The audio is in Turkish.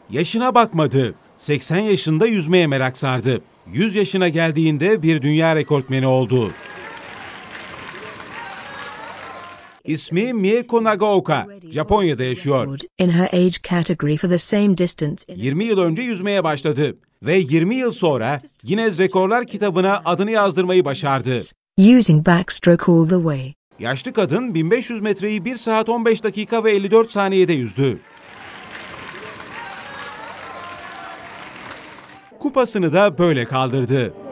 Yaşına bakmadı. 80 yaşında yüzmeye merak sardı. 100 yaşına geldiğinde bir dünya rekortmeni oldu. İsmi Mieko Nagaoka, Japonya'da yaşıyor. 20 yıl önce yüzmeye başladı ve 20 yıl sonra Guinness Rekorlar kitabına adını yazdırmayı başardı. Yaşlı kadın 1500 metreyi 1 saat 15 dakika ve 54 saniyede yüzdü. Kupasını da böyle kaldırdı.